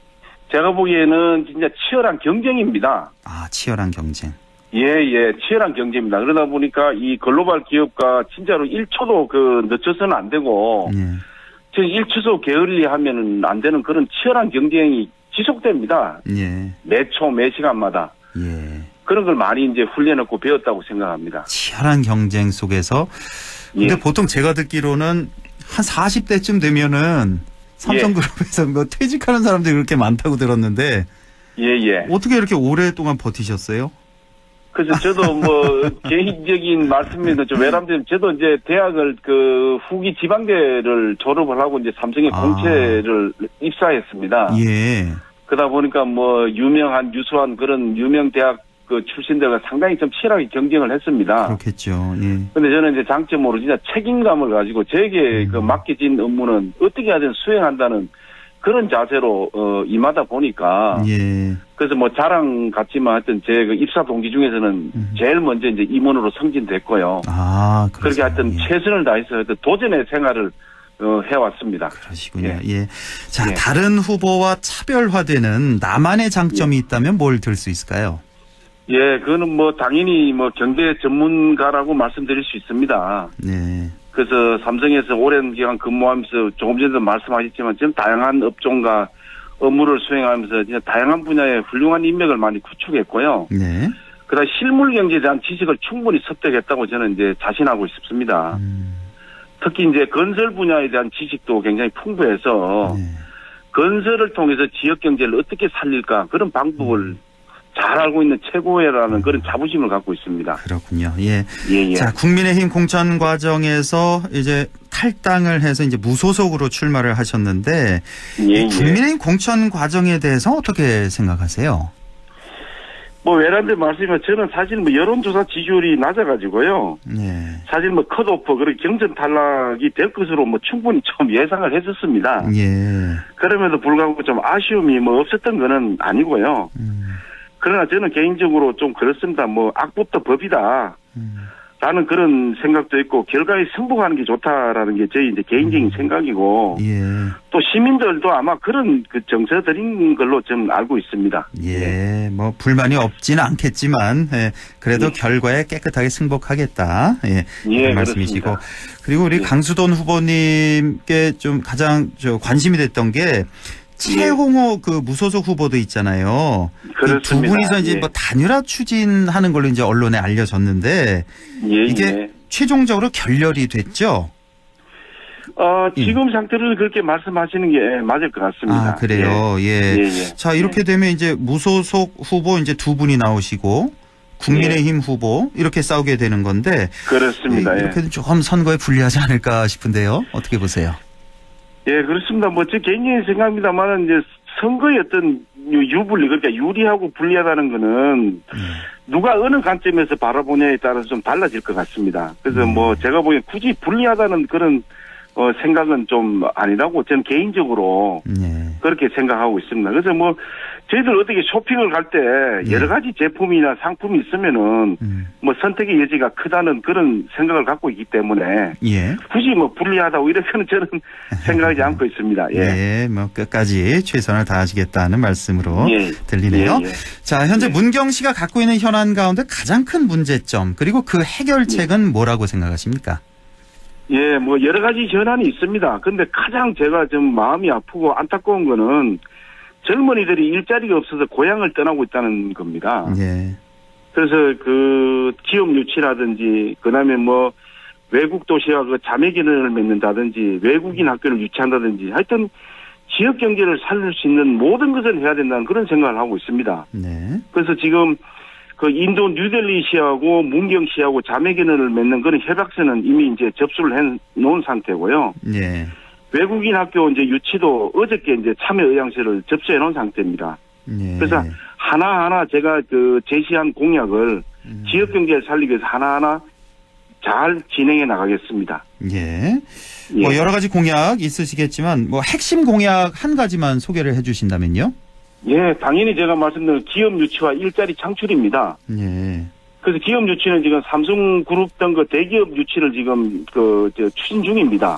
제가 보기에는 진짜 치열한 경쟁입니다. 아, 치열한 경쟁. 예, 치열한 경쟁입니다. 그러다 보니까 이 글로벌 기업과 진짜로 1초도 그 늦춰서는 안 되고, 저 1초도 게을리하면은 안 되는 그런 치열한 경쟁이 지속됩니다. 예. 매 초, 매 시간마다. 예. 그런 걸 많이 이제 훈련했고 배웠다고 생각합니다. 치열한 경쟁 속에서. 근데 보통 제가 듣기로는 한 40대쯤 되면은 삼성그룹에서 뭐 퇴직하는 사람들이 그렇게 많다고 들었는데. 예. 어떻게 이렇게 오랫동안 버티셨어요? 그래서 저도 뭐 개인적인 말씀인데 좀 외람되면 저도 이제 대학을 그 후기 지방대를 졸업을 하고 이제 삼성의 공채를 입사했습니다. 예. 그러다 보니까 뭐 유수한 그런 유명 대학 그 출신들과 상당히 좀 치열하게 경쟁을 했습니다. 그렇겠죠. 예. 근데 저는 이제 장점으로 진짜 책임감을 가지고 제게 그 맡겨진 업무는 어떻게 하든 수행한다는 그런 자세로 임하다 보니까 예. 그래서 뭐 자랑 같지만 하여튼 제 그 입사 동기 중에서는 제일 먼저 이제 임원으로 승진됐고요. 아, 그렇게 하여튼 최선을 다해서 하여튼 도전의 생활을 해왔습니다. 그러시군요. 예. 자, 다른 후보와 차별화되는 나만의 장점이 있다면 뭘 들 수 있을까요? 예, 그거는 뭐 당연히 뭐 경제 전문가라고 말씀드릴 수 있습니다. 네. 그래서 삼성에서 오랜 기간 근무하면서 조금 전에도 말씀하셨지만 지금 다양한 업종과 업무를 수행하면서 진짜 다양한 분야의 훌륭한 인맥을 많이 구축했고요. 네. 그다음 실물 경제에 대한 지식을 충분히 습득했다고 저는 이제 자신하고 싶습니다. 특히 이제 건설 분야에 대한 지식도 굉장히 풍부해서 건설을 통해서 지역 경제를 어떻게 살릴까 그런 방법을 잘 알고 있는 최고라는 그런 자부심을 갖고 있습니다. 그렇군요. 예. 예. 자, 국민의힘 공천 과정에서 이제 탈당을 해서 이제 무소속으로 출마를 하셨는데 예. 국민의힘 공천 과정에 대해서 어떻게 생각하세요? 뭐 외람돼 말씀이면 저는 사실 뭐 여론조사 지지율이 낮아가지고요. 예. 사실 뭐 컷오프 그런 경선 탈락이 될 것으로 뭐 충분히 좀 예상을 했었습니다. 예. 그럼에도 불구하고 좀 아쉬움이 뭐 없었던 거는 아니고요. 그러나 저는 개인적으로 좀 그렇습니다. 뭐 악법도 법이다. 라는 그런 생각도 있고 결과에 승복하는 게 좋다라는 게 저희 이제 개인적인 생각이고 예. 또 시민들도 아마 그런 그 정서들인 걸로 좀 알고 있습니다. 예, 뭐 불만이 없지는 않겠지만 그래도 결과에 깨끗하게 승복하겠다. 그런 말씀이시고 그리고 우리 강수돈 후보님께 좀 가장 관심이 됐던 게 최홍호 그 무소속 후보도 있잖아요. 그 두 분이서 이제 뭐 단일화 추진하는 걸로 이제 언론에 알려졌는데 이게 최종적으로 결렬이 됐죠. 지금 상태로는 그렇게 말씀하시는 게 맞을 것 같습니다. 아, 그래요. 예. 자, 이렇게 되면 이제 무소속 후보 이제 두 분이 나오시고 국민의힘 후보 이렇게 싸우게 되는 건데 그렇습니다. 이렇게는 조금 선거에 불리하지 않을까 싶은데요. 어떻게 보세요? 예, 그렇습니다. 뭐, 제 개인적인 생각입니다만은, 이제, 선거의 어떤 유불리, 그러니까 유리하고 불리하다는 거는, 누가 어느 관점에서 바라보냐에 따라서 좀 달라질 것 같습니다. 그래서 뭐, 제가 보기엔 굳이 불리하다는 그런, 생각은 좀 아니라고 저는 개인적으로 그렇게 생각하고 있습니다. 그래서 뭐 저희들 어떻게 쇼핑을 갈 때 여러 가지 제품이나 상품이 있으면은 뭐 선택의 여지가 크다는 그런 생각을 갖고 있기 때문에 굳이 뭐 불리하다고 이렇게는 저는 생각하지 않고 있습니다. 예, 뭐 끝까지 최선을 다하시겠다는 말씀으로 들리네요. 자, 현재 문경 씨가 갖고 있는 현안 가운데 가장 큰 문제점 그리고 그 해결책은 뭐라고 생각하십니까? 예, 뭐 여러 가지 현안이 있습니다. 근데 가장 제가 좀 마음이 아프고 안타까운 거는 젊은이들이 일자리가 없어서 고향을 떠나고 있다는 겁니다. 그래서 그 기업 유치라든지 그다음에 뭐 외국 도시와 그 자매 결연을 맺는다든지 외국인 학교를 유치한다든지 하여튼 지역 경제를 살릴 수 있는 모든 것을 해야 된다는 그런 생각을 하고 있습니다. 그래서 지금 그 인도 뉴델리시하고 문경시하고 자매결연을 맺는 그런 협약서는 이미 이제 접수를 해 놓은 상태고요. 외국인 학교 이제 유치도 어저께 이제 참여 의향서를 접수해 놓은 상태입니다. 그래서 하나하나 제가 그 제시한 공약을 지역 경제를 살리기 위해서 하나하나 잘 진행해 나가겠습니다. 뭐 여러 가지 공약 있으시겠지만 뭐 핵심 공약 한 가지만 소개를 해 주신다면요? 예, 당연히 제가 말씀드린 기업 유치와 일자리 창출입니다. 그래서 기업 유치는 지금 삼성그룹 등 그 대기업 유치를 지금 추진 중입니다.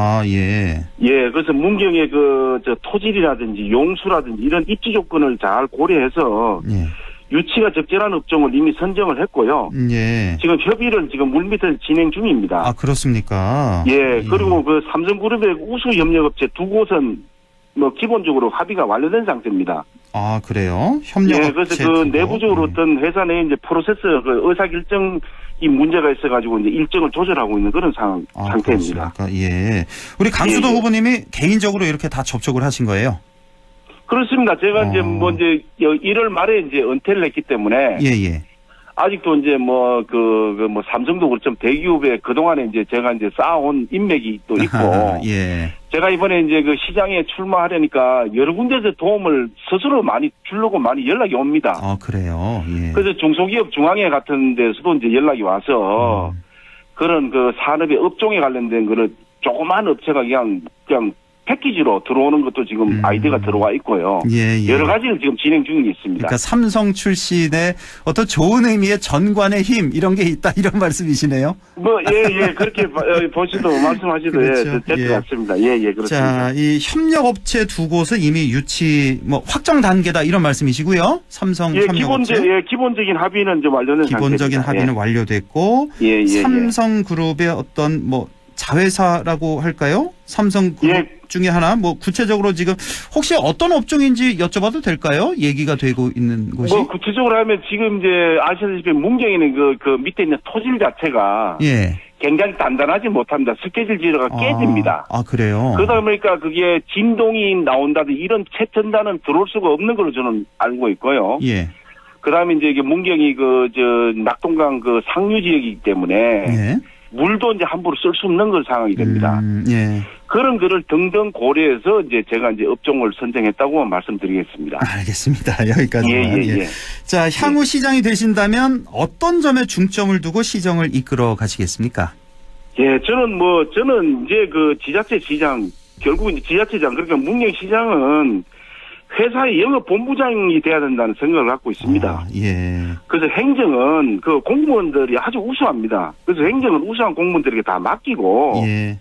그래서 문경의 토질이라든지 용수라든지 이런 입지 조건을 잘 고려해서 유치가 적절한 업종을 이미 선정을 했고요. 지금 협의를 지금 물밑에서 진행 중입니다. 아, 그렇습니까? 그리고 그 삼성그룹의 우수 협력업체 두 곳은 뭐 기본적으로 합의가 완료된 상태입니다. 아, 그래요? 협력업체. 그래서 그 내부적으로 어떤 회사 내 이제 프로세스 그 의사 결정이 문제가 있어가지고 이제 일정을 조절하고 있는 그런 상태입니다. 우리 강수도 후보님이 개인적으로 이렇게 다 접촉을 하신 거예요? 그렇습니다. 제가 이제 뭐 이제 1월 말에 이제 은퇴를 했기 때문에. 아직도 이제 뭐 삼성도 그렇지만 대기업에 그동안에 이제 제가 이제 쌓아온 인맥이 또 있고. 제가 이번에 이제 그 시장에 출마하려니까 여러 군데서 도움을 스스로 많이 주려고 많이 연락이 옵니다. 아, 그래요? 그래서 중소기업 중앙회 같은 데서도 이제 연락이 와서 그런 그 산업의 업종에 관련된 그런 조그만 업체가 그냥 패키지로 들어오는 것도 지금 아이디어가 들어와 있고요. 여러 가지를 지금 진행 중에 있습니다. 그러니까 삼성 출신의 어떤 좋은 의미의 전관의 힘 이런 게 있다 이런 말씀이시네요. 그렇게 보시도 말씀하시도 될 것 같습니다. 그렇습니다. 자, 이 협력업체 두 곳은 이미 유치 확정 단계다 이런 말씀이시고요. 삼성 협력업체. 기본적인 합의는 좀 완료된 상태입니다. 기본적인 합의는 완료됐고 삼성그룹의 어떤 자회사라고 할까요? 삼성그룹 중에 하나 구체적으로 지금 혹시 어떤 업종인지 여쭤봐도 될까요? 얘기가 되고 있는 곳이. 구체적으로 하면 지금 이제 아시다시피 문경에는 그 밑에 있는 토질 자체가 굉장히 단단하지 못합니다. 스케줄 지르가 깨집니다. 아, 그래요? 그러다 보니까 그게 진동이 나온다든지 이런 최첨단은 들어올 수가 없는 걸로 저는 알고 있고요. 그다음에 이제 이게 문경이 낙동강 상류 지역이기 때문에 예. 물도 이제 함부로 쓸 수 없는 그런 상황이 됩니다. 예. 그런 거를 등등 고려해서 이제 제가 이제 업종을 선정했다고 말씀드리겠습니다. 알겠습니다. 여기까지만. 예. 자, 향후 시장이 되신다면 어떤 점에 중점을 두고 시정을 이끌어 가시겠습니까? 예, 저는 이제 지자체 시장, 결국은 지자체장, 그러니까 문경시장은 회사의 영업본부장이 돼야 된다는 생각을 갖고 있습니다. 예. 그래서 행정은 공무원들이 아주 우수합니다. 그래서 행정은 우수한 공무원들에게 다 맡기고, 예.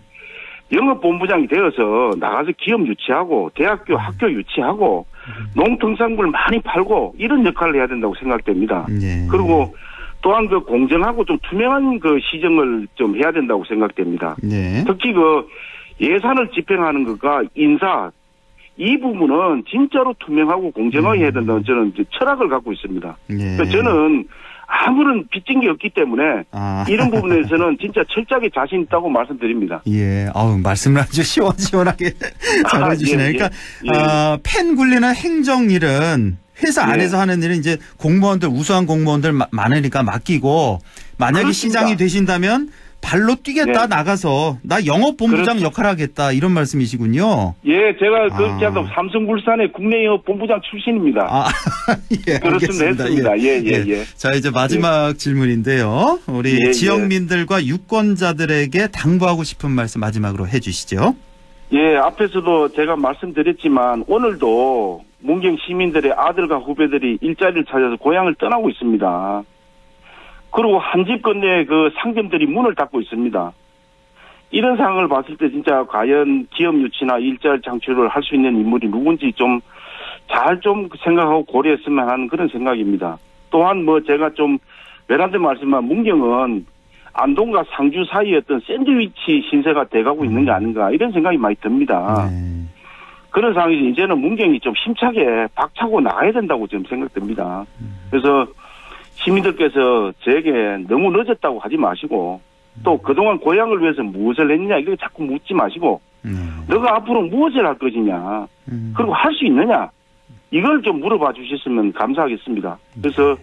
영업본부장이 되어서 나가서 기업 유치하고, 대학교, 학교 유치하고, 농특산물 많이 팔고, 이런 역할을 해야 된다고 생각됩니다. 예. 그리고 또한 공정하고 좀 투명한 시정을 좀 해야 된다고 생각됩니다. 예. 특히 예산을 집행하는 것과 인사, 이 부분은 진짜로 투명하고 공정하게 해야 된다는 저는 이제 철학을 갖고 있습니다. 예. 저는 아무런 빚진 게 없기 때문에 이런 부분에서는 진짜 철저하게 자신 있다고 말씀드립니다. 예. 말씀을 아주 시원시원하게 잘해주시네요. 예. 그러니까 펜 굴리는 행정일은 회사 안에서 하는 일은 이제 공무원들, 우수한 공무원들 많으니까 맡기고, 만약에 그렇습니다. 시장이 되신다면 발로 뛰겠다, 나가서 나 영업본부장 역할 하겠다, 이런 말씀이시군요. 예, 제가 그렇게 하다 삼성물산의 국내 영업본부장 출신입니다. 예, 그렇습니다. 했습니다. 예. 자, 이제 마지막 질문인데요. 우리 지역민들과 유권자들에게 당부하고 싶은 말씀 마지막으로 해주시죠. 예, 앞에서도 제가 말씀드렸지만 오늘도 문경 시민들의 아들과 후배들이 일자리를 찾아서 고향을 떠나고 있습니다. 그리고 한 집 건너에 상점들이 문을 닫고 있습니다. 이런 상황을 봤을 때 진짜 과연 기업 유치나 일자리 창출을 할 수 있는 인물이 누군지 잘 생각하고 고려했으면 하는 그런 생각입니다. 또한 제가 외람된 말씀만 문경은 안동과 상주 사이에 어떤 샌드위치 신세가 돼가고 있는 게 아닌가 이런 생각이 많이 듭니다. 그런 상황에서 이제는 문경이 좀 힘차게 박차고 나가야 된다고 지금 생각됩니다. 그래서 시민들께서 저에게 너무 늦었다고 하지 마시고 또 그동안 고향을 위해서 무엇을 했느냐 이걸 자꾸 묻지 마시고 너가 앞으로 무엇을 할 것이냐 그리고 할 수 있느냐 이걸 좀 물어봐 주셨으면 감사하겠습니다. 그래서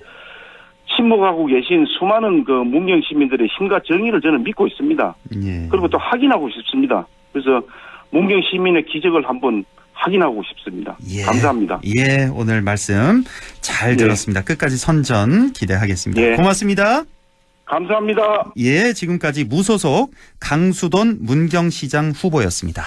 침묵하고 계신 수많은 문경 시민들의 힘과 정의를 저는 믿고 있습니다. 그리고 또 확인하고 싶습니다. 그래서 문경 시민의 기적을 한번 확인하고 싶습니다. 감사합니다. 예, 오늘 말씀 잘 들었습니다. 끝까지 선전 기대하겠습니다. 고맙습니다. 감사합니다. 예, 지금까지 무소속 강수돈 문경시장 후보였습니다.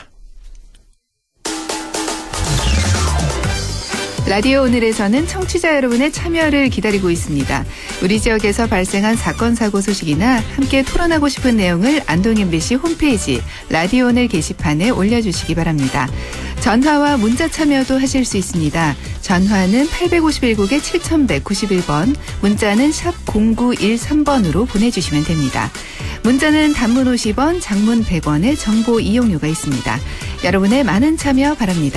라디오 오늘에서는 청취자 여러분의 참여를 기다리고 있습니다. 우리 지역에서 발생한 사건 사고 소식이나 함께 토론하고 싶은 내용을 안동 MBC 홈페이지 라디오 오늘 게시판에 올려주시기 바랍니다. 전화와 문자 참여도 하실 수 있습니다. 전화는 851국에 7191번, 문자는 샵 0913번으로 보내주시면 됩니다. 문자는 단문 50원, 장문 100원의 정보 이용료가 있습니다. 여러분의 많은 참여 바랍니다.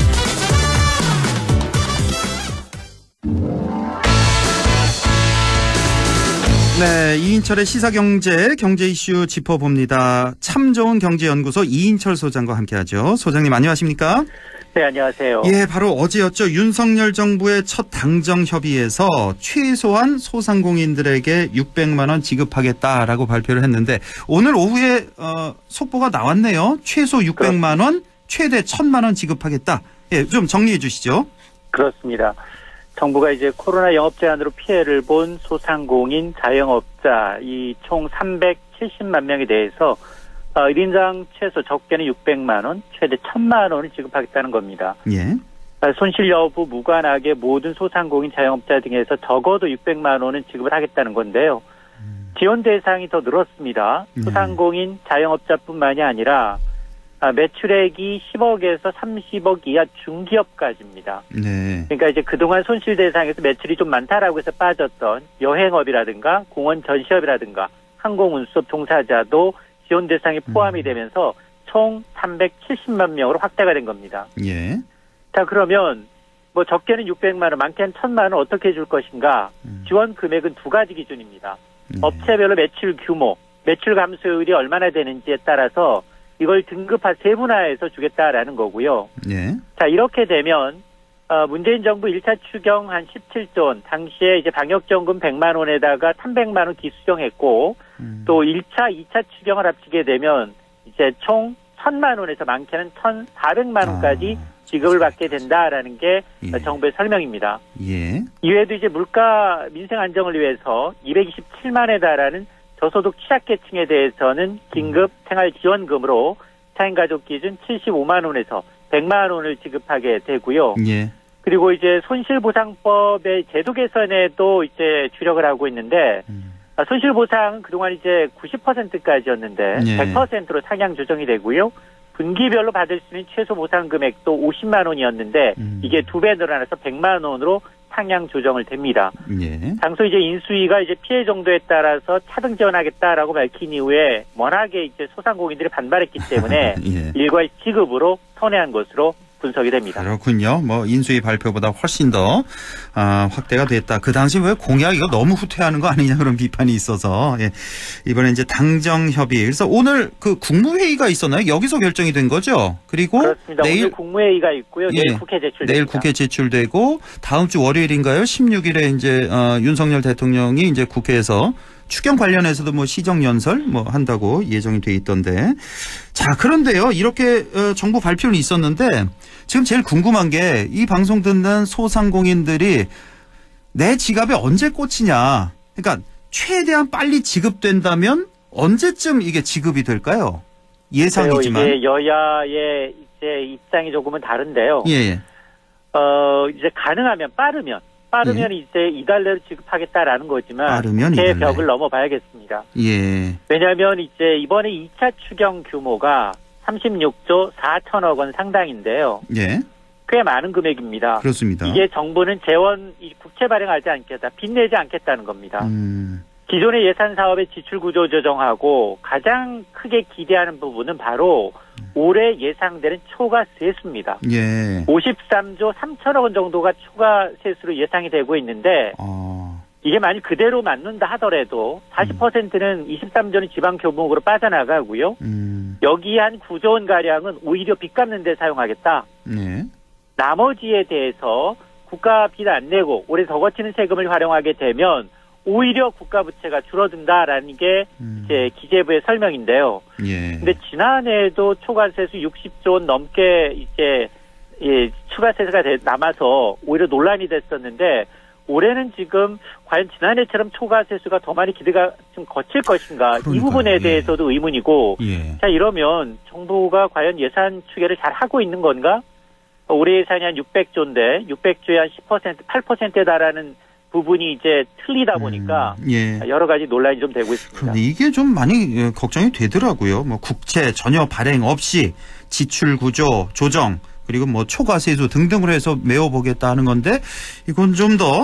네, 이인철의 시사경제, 경제 이슈 짚어봅니다. 참 좋은 경제연구소 이인철 소장과 함께하죠. 소장님 안녕하십니까? 네, 안녕하세요. 예, 바로 어제였죠. 윤석열 정부의 첫 당정 협의에서 최소한 소상공인들에게 600만 원 지급하겠다라고 발표를 했는데 오늘 오후에 속보가 나왔네요. 최소 600만 원, 최대 1000만 원 지급하겠다. 예, 좀 정리해 주시죠. 그렇습니다. 정부가 이제 코로나 영업 제한으로 피해를 본 소상공인, 자영업자 이 총 370만 명에 대해서 1인당 최소 적게는 600만 원, 최대 1000만 원을 지급하겠다는 겁니다. 예. 손실 여부 무관하게 모든 소상공인, 자영업자 등에서 적어도 600만 원은 지급을 하겠다는 건데요. 지원 대상이 더 늘었습니다. 소상공인, 자영업자뿐만이 아니라 매출액이 10억에서 30억 이하 중기업까지입니다. 네. 그러니까 이제 그동안 손실 대상에서 매출이 좀 많다라고 해서 빠졌던 여행업이라든가 공원 전시업이라든가 항공운수업 종사자도 지원 대상에 포함이 되면서 총 370만 명으로 확대가 된 겁니다. 예. 자, 그러면 적게는 600만 원, 많게는 1000만 원 어떻게 줄 것인가? 지원 금액은 두 가지 기준입니다. 업체별로 매출 규모, 매출 감소율이 얼마나 되는지에 따라서 이걸 등급화 세분화해서 주겠다라는 거고요. 예. 자, 이렇게 되면 문재인 정부 1차 추경 한 17조 원, 당시에 이제 방역지원금 100만 원에다가 300만 원 기수정했고, 또 1차, 2차 추경을 합치게 되면 이제 총 1,000만 원에서 많게는 1,400만 원까지 지급을 받게 된다라는 게 정부의 설명입니다. 예. 이외에도 이제 물가 민생 안정을 위해서 227만에 달하는 저소득 취약계층에 대해서는 긴급 생활지원금으로 4인 가족 기준 75만 원에서 100만 원을 지급하게 되고요. 예. 그리고 이제 손실보상법의 제도 개선에도 이제 주력을 하고 있는데, 손실보상은 그동안 이제 90%까지였는데, 예. 100%로 상향 조정이 되고요. 분기별로 받을 수 있는 최소 보상 금액도 50만 원이었는데, 이게 2배 늘어나서 100만 원으로 상향 조정을 됩니다. 예. 당초 이제 인수위가 이제 피해 정도에 따라서 차등 지원하겠다라고 밝힌 이후에 워낙에 이제 소상공인들이 반발했기 때문에 예. 일괄 지급으로 선회한 것으로 분석이 됩니다. 그렇군요. 뭐 인수위 발표보다 훨씬 더 확대가 됐다. 그 당시 왜 공약 이거 너무 후퇴하는 거 아니냐 그런 비판이 있어서 예. 이번에 이제 당정협의. 그래서 오늘 그 국무회의가 있었나요? 여기서 결정이 된 거죠. 그리고 그렇습니다. 내일 오늘 국무회의가 있고요. 예. 내일 국회 제출됩니다. 내일 국회 제출되고 다음 주 월요일인가요? 16일에 이제 윤석열 대통령이 이제 국회에서 추경 관련해서도 뭐 시정연설 뭐 한다고 예정이 돼 있던데. 자, 그런데요. 이렇게 정부 발표는 있었는데 지금 제일 궁금한 게 이 방송 듣는 소상공인들이 내 지갑에 언제 꽂히냐. 그러니까 최대한 빨리 지급된다면 언제쯤 이게 지급이 될까요? 예상이지만. 이게 여야의 이제 입장이 조금은 다른데요. 예. 이제 가능하면 빠르면 이제 이달 내로 지급하겠다라는 거지만 빠르면 제 이달 내. 벽을 넘어봐야겠습니다. 예. 왜냐하면 이제 이번에 2차 추경 규모가 36조 4천억 원 상당인데요. 예. 꽤 많은 금액입니다. 그렇습니다. 이게 정부는 재원 국채 발행하지 않겠다, 빚내지 않겠다는 겁니다. 기존의 예산 사업의 지출 구조 조정하고 가장 크게 기대하는 부분은 바로 올해 예상되는 초과 세수입니다. 예. 53조 3천억 원 정도가 초과 세수로 예상이 되고 있는데 이게 만약 그대로 맞는다 하더라도 40%는 23조는 지방 교목으로 빠져나가고요. 여기 한 9조 원 가량은 오히려 빚 갚는 데 사용하겠다. 네. 나머지에 대해서 국가 빚 안 내고 올해 더 거치는 세금을 활용하게 되면 오히려 국가 부채가 줄어든다라는 게 이제 기재부의 설명인데요. 예. 근데 지난해에도 초과세수 60조 원 넘게 이제 추가세수가 남아서 오히려 논란이 됐었는데 올해는 지금 과연 지난해처럼 초과세수가 더 많이 기대가 좀 거칠 것인가 그러니까요. 이 부분에 대해서도 의문이고 예. 자 이러면 정부가 과연 예산 추계를 잘 하고 있는 건가? 올해 예산이 한 600조인데 600조에 한 10%, 8%에 달하는 부분이 이제 틀리다 보니까 예. 여러 가지 논란이 좀 되고 있습니다. 그런데 이게 좀 많이 걱정이 되더라고요. 뭐 국채 전혀 발행 없이 지출 구조 조정 그리고 뭐 초과세수 등등으로 해서 메워보겠다 하는 건데 이건 좀 더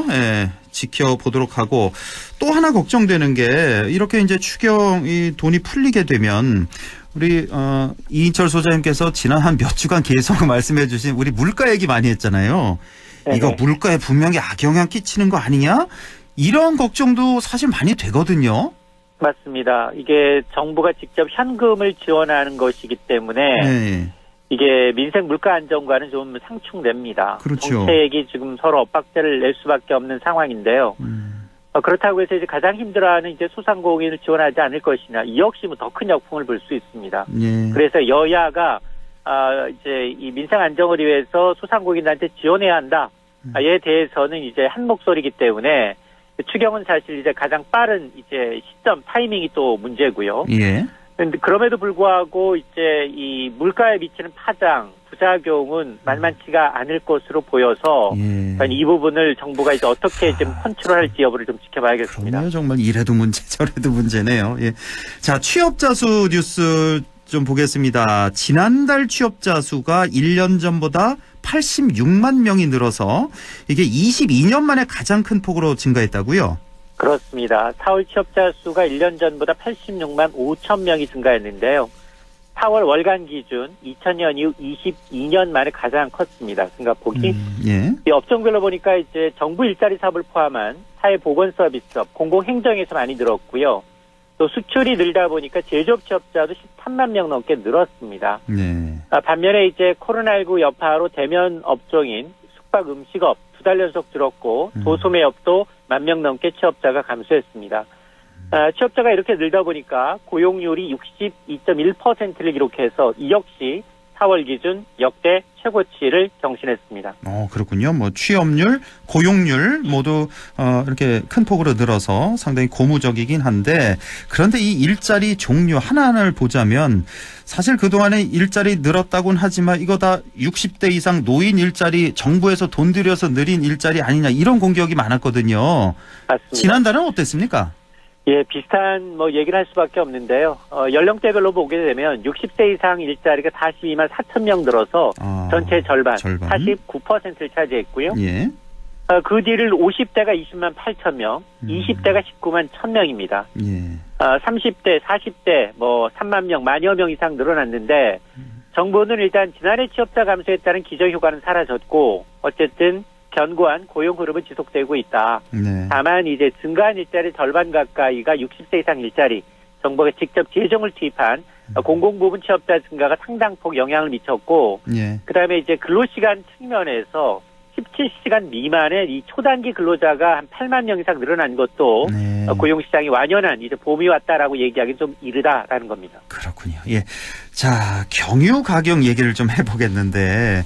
지켜보도록 하고 또 하나 걱정되는 게 이렇게 이제 추경이 돈이 풀리게 되면 우리 이인철 소장님께서 지난 한 몇 주간 계속 말씀해 주신 우리 물가 얘기 많이 했잖아요. 네네. 이거 물가에 분명히 악영향 끼치는 거 아니냐? 이런 걱정도 사실 많이 되거든요. 맞습니다. 이게 정부가 직접 현금을 지원하는 것이기 때문에 네. 이게 민생 물가 안정과는 좀 상충됩니다. 그렇죠. 정책이 지금 서로 엇박자를 낼 수밖에 없는 상황인데요. 그렇다고 해서 이제 가장 힘들어하는 이제 소상공인을 지원하지 않을 것이냐, 이 역시 뭐 더 큰 역풍을 불 수 있습니다. 예. 그래서 여야가 이제 이 민생 안정을 위해서 소상공인한테 지원해야 한다에 대해서는 이제 한 목소리이기 때문에 추경은 사실 이제 가장 빠른 이제 시점 타이밍이 또 문제고요. 예. 그런데 그럼에도 불구하고 이제 이 물가에 미치는 파장, 부작용은 만만치가 않을 것으로 보여서 이 부분을 정부가 이제 어떻게 좀 컨트롤할지 여부를 좀 지켜봐야겠습니다. 그럼요, 정말 이래도 문제 저래도 문제네요. 예. 자, 취업자 수 뉴스 좀 보겠습니다. 지난달 취업자 수가 1년 전보다 86만 명이 늘어서 이게 22년 만에 가장 큰 폭으로 증가했다고요? 그렇습니다. 4월 취업자 수가 1년 전보다 86만 5천 명이 증가했는데요. 4월 월간 기준 2000년 이후 22년 만에 가장 컸습니다. 증가폭이. 예. 이 업종별로 보니까 이제 정부 일자리 사업을 포함한 사회보건 서비스업, 공공행정에서 많이 늘었고요. 또 수출이 늘다 보니까 제조업 취업자도 13만 명 넘게 늘었습니다. 네. 반면에 이제 코로나19 여파로 대면 업종인 숙박 음식업 2달 연속 줄었고 도소매업도 10,000명 넘게 취업자가 감소했습니다. 취업자가 이렇게 늘다 보니까 고용률이 62.1%를 기록해서 이 역시 4월 기준 역대 최고치를 경신했습니다. 그렇군요. 뭐 취업률, 고용률 모두 이렇게 큰 폭으로 늘어서 상당히 고무적이긴 한데, 그런데 이 일자리 종류 하나하나를 보자면 사실 그동안에 일자리 늘었다고는 하지만 이거 다 60대 이상 노인 일자리, 정부에서 돈 들여서 늘린 일자리 아니냐, 이런 공격이 많았거든요. 맞습니다. 지난달은 어땠습니까? 예, 비슷한 얘기를 할 수밖에 없는데요. 연령대별로 보게 되면 60대 이상 일자리가 42만 4천 명 들어서 전체 절반. 49%를 차지했고요. 예. 그 뒤를 50대가 20만 8천 명, 20대가 19만 1천 명입니다. 예. 30대, 40대 3만 명, 만여 명 이상 늘어났는데 정부는 일단 지난해 취업자 감소에 따른 기저효과는 사라졌고 어쨌든 견고한 고용 흐름은 지속되고 있다. 네. 다만 이제 증가한 일자리 절반 가까이가 60세 이상 일자리, 정부가 직접 재정을 투입한 공공부문 취업자 증가가 상당폭 영향을 미쳤고, 예. 그다음에 이제 근로시간 측면에서 17시간 미만의 이 초단기 근로자가 한 8만 명 이상 늘어난 것도 네. 고용시장이 완연한 이제 봄이 왔다라고 얘기하기 좀 이르다라는 겁니다. 그렇군요. 예. 자, 경유 가격 얘기를 좀 해보겠는데,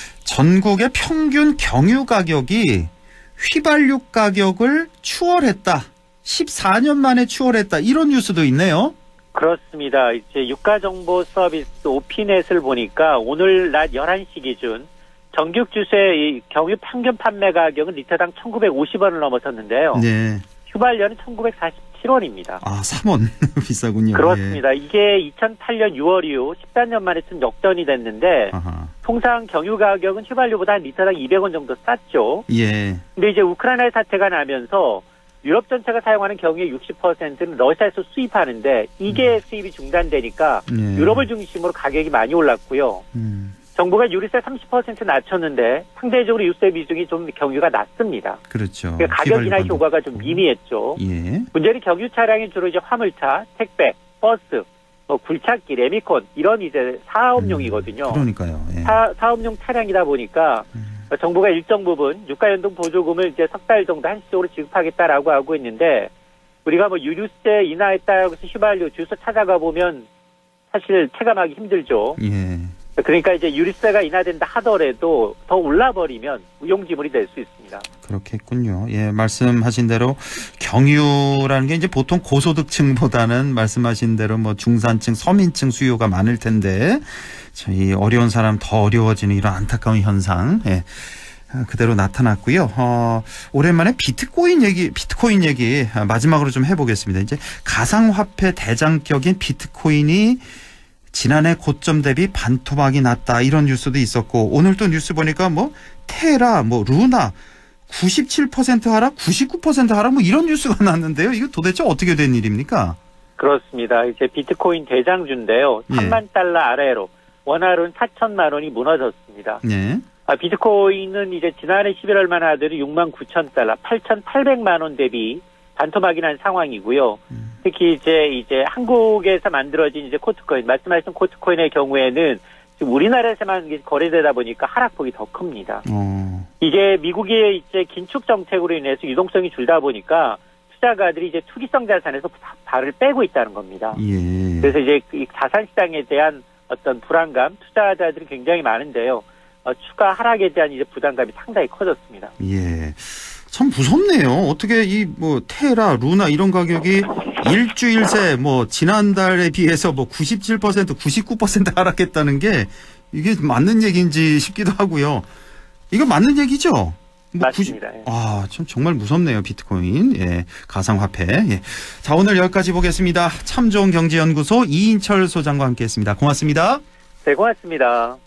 전국의 평균 경유 가격이 휘발유 가격을 추월했다. 14년 만에 추월했다. 이런 뉴스도 있네요. 그렇습니다. 이제 유가정보 서비스 오피넷을 보니까 오늘 낮 11시 기준 정규 주세 경유 평균 판매 가격은 리터당 1,950원을 넘어섰는데요. 네. 휘발유는 1,947원입니다. 3원 비싸군요. 그렇습니다. 예. 이게 2008년 6월 이후 14년 만에 좀 역전이 됐는데 통상 경유 가격은 휘발유보다 한 리터당 200원 정도 쌌죠. 예. 근데 이제 우크라이나 사태가 나면서 유럽 전체가 사용하는 경유의 60%는 러시아에서 수입하는데 이게 수입이 중단되니까 유럽을 중심으로 가격이 많이 올랐고요. 정부가 유류세 30% 낮췄는데 상대적으로 유세 비중이 좀 경유가 낮습니다. 그렇죠. 그러니까 가격이나 효과가 좀 미미했죠. 예. 문제는 경유 차량이 주로 이제 화물차, 택배, 버스, 굴착기, 레미콘 이런 이제 사업용이거든요. 그러니까요. 예. 사업용 차량이다 보니까 정부가 일정 부분 유가연동 보조금을 이제 석 달 정도 한시적으로 지급하겠다라고 하고 있는데 우리가 유류세 인하했다고 해서 휘발유 주유소 찾아가 보면 사실 체감하기 힘들죠. 예. 그러니까 이제 유류세가 인하된다 하더라도 더 올라버리면 무용지물이 될 수 있습니다. 그렇겠군요. 예, 말씀하신 대로 경유라는 게 이제 보통 고소득층보다는 말씀하신 대로 중산층, 서민층 수요가 많을 텐데 저희 어려운 사람 더 어려워지는 이런 안타까운 현상, 예, 그대로 나타났고요. 오랜만에 비트코인 얘기 마지막으로 좀 해보겠습니다. 이제 가상화폐 대장격인 비트코인이 지난해 고점 대비 반토막이 났다, 이런 뉴스도 있었고, 오늘 또 뉴스 보니까 테라, 루나 97% 하락, 99% 하락, 이런 뉴스가 났는데요. 이거 도대체 어떻게 된 일입니까? 그렇습니다. 이제 비트코인 대장주인데요. 3만 달러 아래로 원화로는 4천만 원이 무너졌습니다. 네. 비트코인은 이제 지난해 11월만 하더니 6만 9천 달러, 8,800만 원 대비 반토막이 난 상황이고요. 특히 이제 한국에서 만들어진 이제 코트코인, 말씀하신 코트코인의 경우에는 지금 우리나라에서만 거래되다 보니까 하락폭이 더 큽니다. 이게 미국의 이제 긴축 정책으로 인해서 유동성이 줄다 보니까 투자가들이 이제 투기성 자산에서 발을 빼고 있다는 겁니다. 예. 그래서 이제 이 자산 시장에 대한 어떤 불안감, 투자자들이 굉장히 많은데요. 추가 하락에 대한 이제 부담감이 상당히 커졌습니다. 예. 참 무섭네요. 어떻게 테라, 루나 이런 가격이 일주일 새 지난달에 비해서 97%, 99% 하락했다는 게 이게 맞는 얘기인지 싶기도 하고요. 이거 맞는 얘기죠? 맞습니다. 참 정말 무섭네요. 비트코인. 예. 가상화폐. 예. 자, 오늘 여기까지 보겠습니다. 참 좋은 경제연구소 이인철 소장과 함께했습니다. 고맙습니다. 네, 고맙습니다.